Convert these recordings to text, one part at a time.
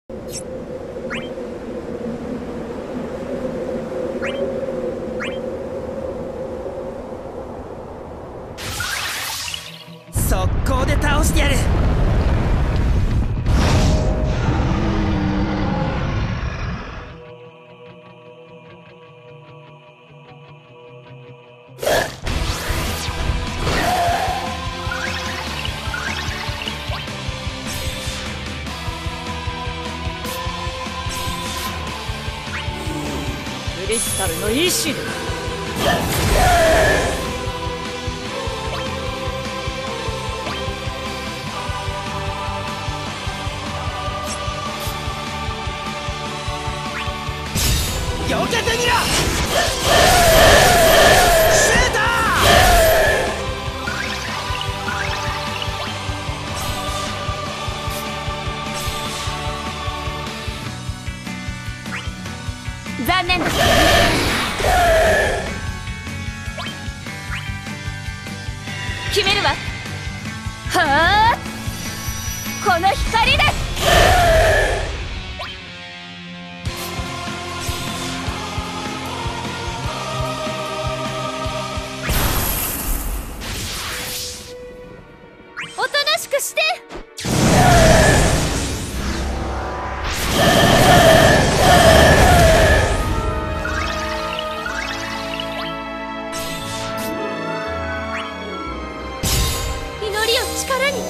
速攻で倒してやる。 クリスタルの意志で避けてみろ。シュート。 残念だ。決めるわ。はあ、この光でおとなしくして。祈りを力に。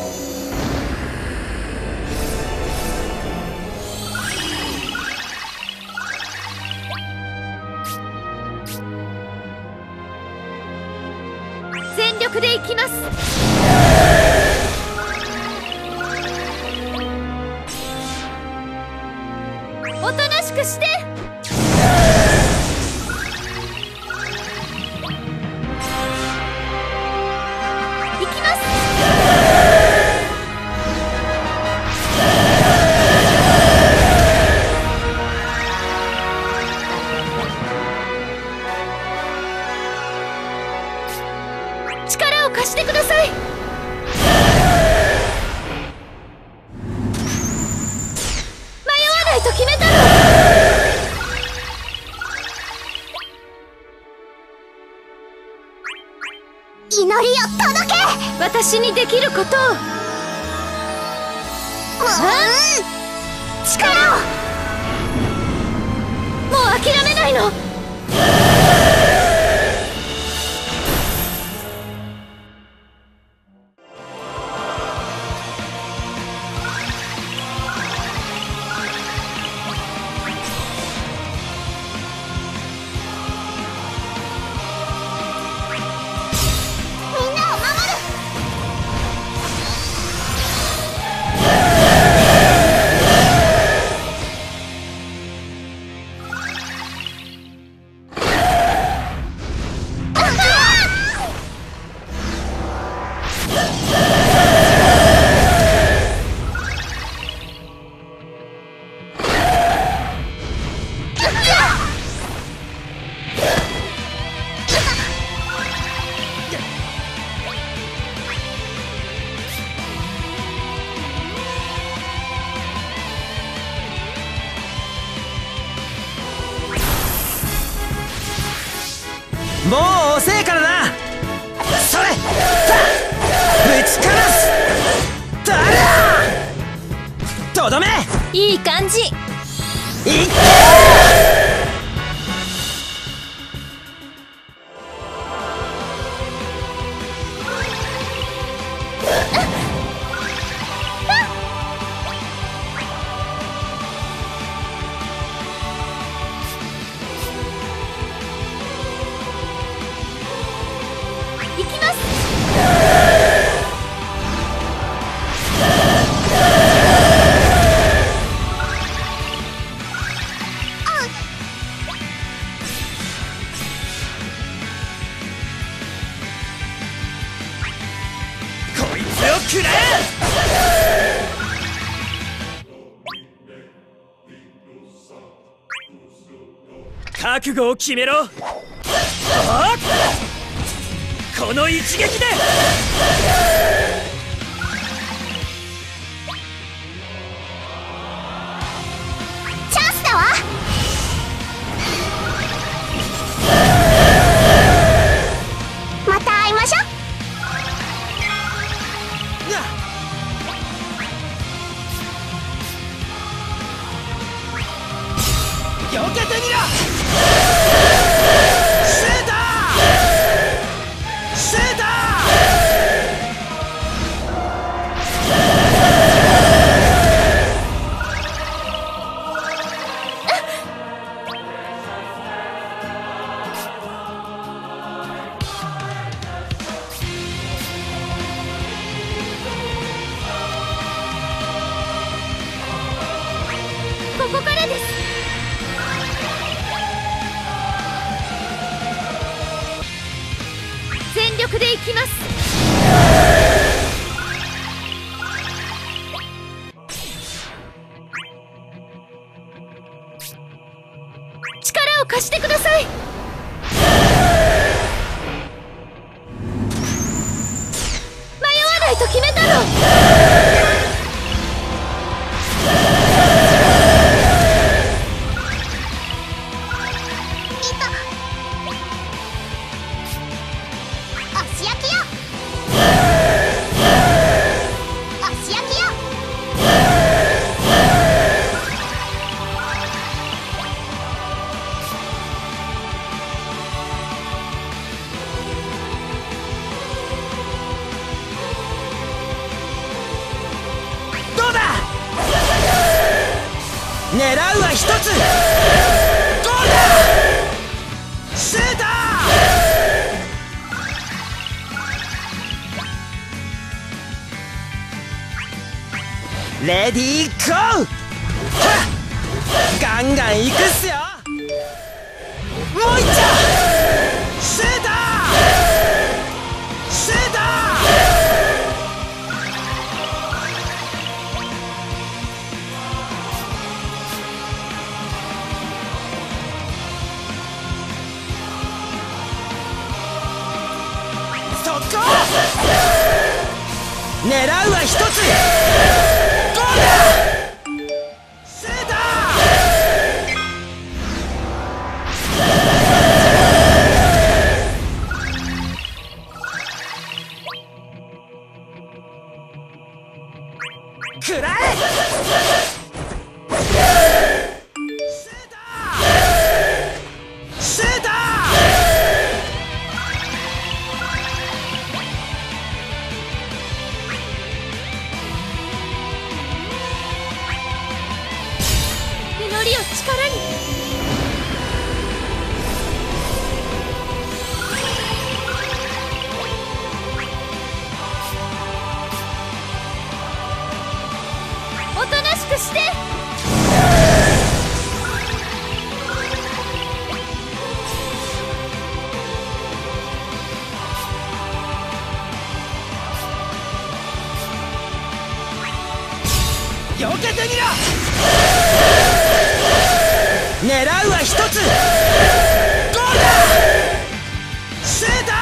全力でいきます。おとなしくして。いきます。力を貸してください。迷わないと決めたの。祈りを届け。私にできることを。力を。もう諦めないの。 もう遅えからな。それぶちかますだらとどめ。 いい感じ。 いっいきます。 こいつをくれ。覚悟を決めろ。この一撃で。 避けてみろ。シューターシュータここからです。全力でいきます。力を貸してください。迷わないと決めたの。 狙うは一つ。ゴールだ。シューター。レディーゴー。ガンガンいくっすよ。もう一丁。シューターシュータ狙うは一つ。ゴールだ。シューター。食らえ。シューターシューター。 祈りを力に。おとなしくして。 避けてみろ。狙うは一つ。ゴールだ。シュータ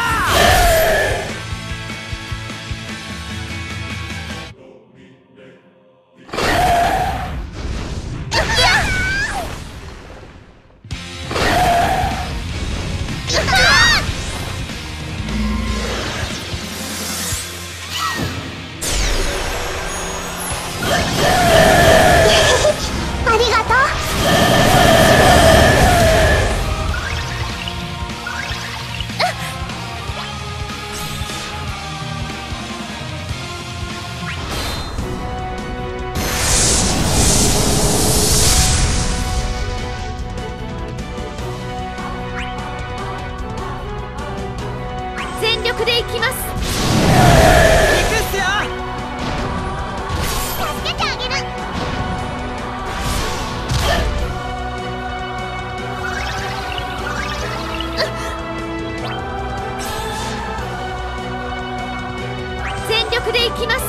ありがとう。 全力でいきます。 ー。行くっすよ。 助けてあげる。 全力でいきます。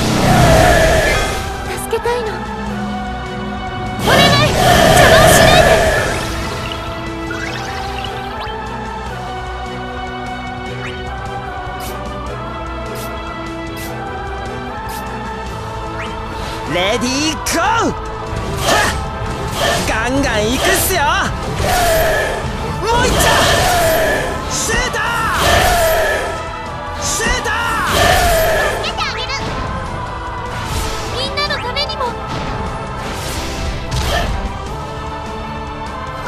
助けたいの。お願い、邪魔をしないで。 レディーゴー。ガンガンいくっすよ。もう一丁。シューターシュータ助けてあげる。 みんなのためにも。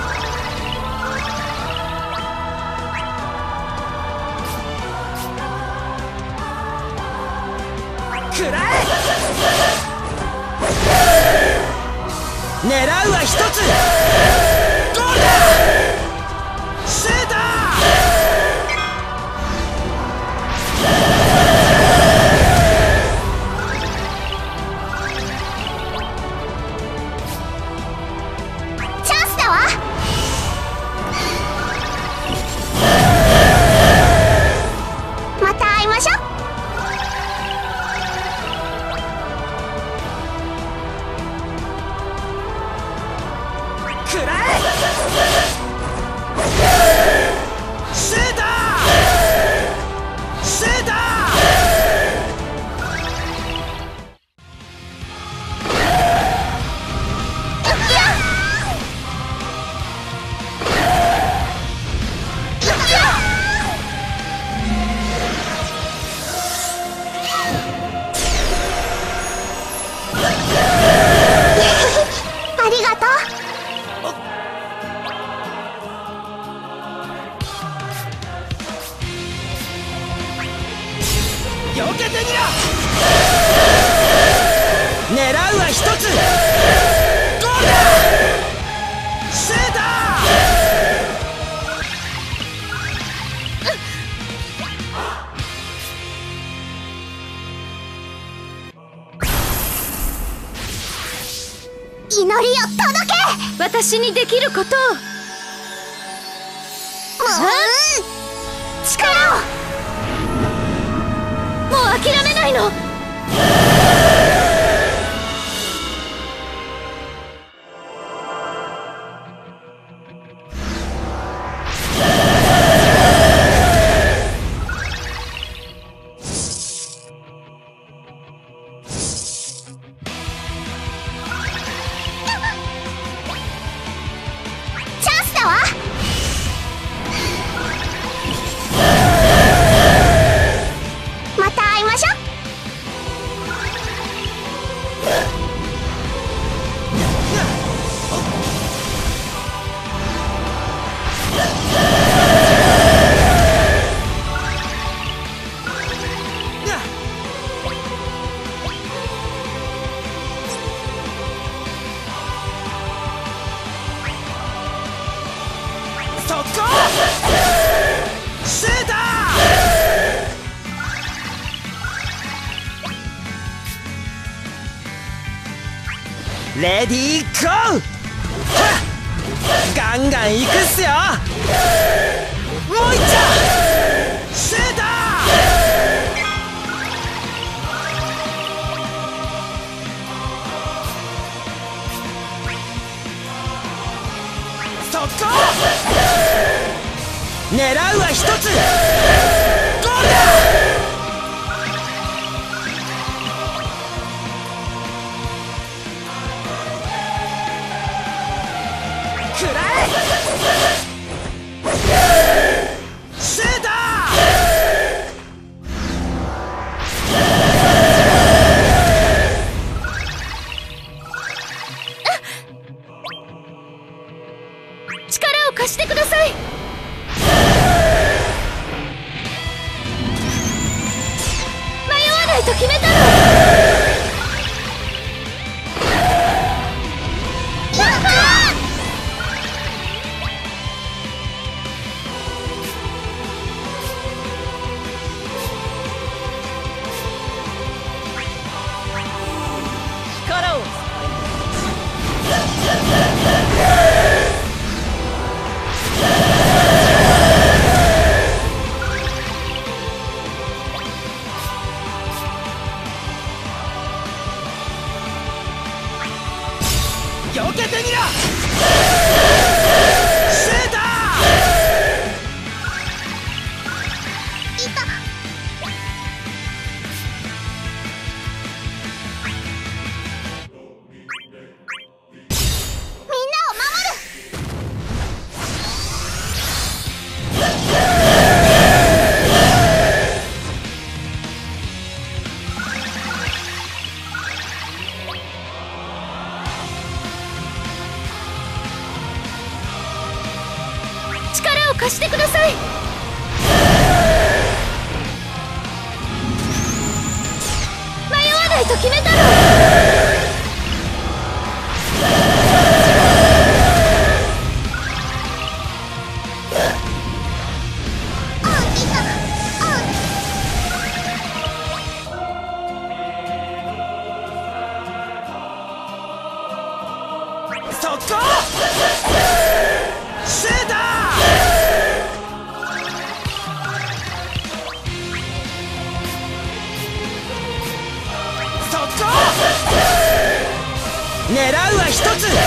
狙うは一つ。ゴールだ。シュート。 チャンスだわ。また会いましょう。 くらえ。シュート。シュート。 ありがとう。 避けてみろ。狙うは一つ。ゴールだ。シュート。 祈りを届け。 私にできることを。 力を。 もう諦めないの。 チャンスだわ。また会いましょう。 速攻。シュート。レディーゴー。はっ、ガンガンいくっすよ。もう一丁。シュート。速攻。狙うは一つ。ゴールだ。くらえ。シュート。 力を貸してください。迷わないと決めたの。力を。 避けてみろ。シュート。 いた。みんなを守る。 力を貸してください。迷わないと決めたの。 速攻シュート速攻狙うは一つゴール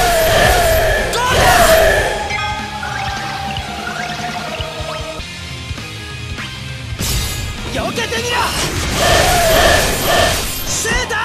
だ避けてみろシュート